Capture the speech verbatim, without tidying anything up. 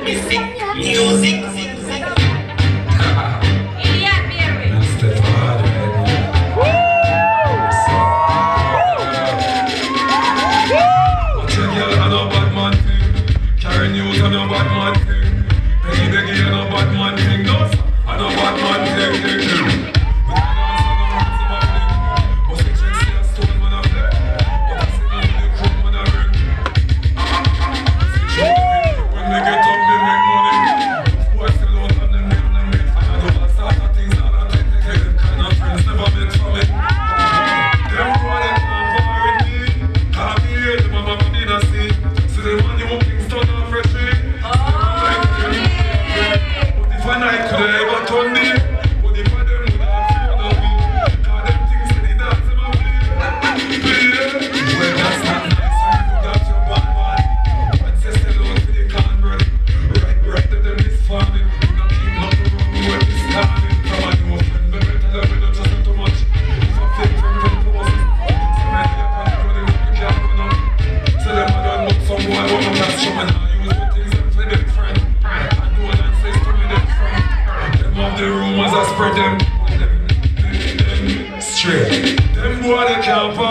Music, music. Илья первый. Carry news on a bad man thing. Peggy Beggy on a bad man thing. No, on a bad man thing, thing, thing. We can dance on the hands of a fling. But the chicks see a stone man a flip. But I sit down with the crook man a ring. When they get up, they make money. Boys still out on them, make them make. And I do all sorts of things that I take to take them kind of friends never mix for me. Them boy they can't bar with me. Can't be here, the mama me did a see. See the money who things done off fresh tree. One night could I ever turn me, but if I them would have feared of me, cause them things that they dance them a play. Well, that's not nice, so you got your bad man. And say sell out to the convert. Right, right to them this farming. You don't keep nothing wrong with this starving. Come on, you friend, but better than we don't trust them too much. If I feel from them to us, some men they up and go, they look, you can't run up. Tell them I don't look some boy, I want them not show me now. Use the things and play them friend. The rumors I spread them, them, them straight. Them boy they can't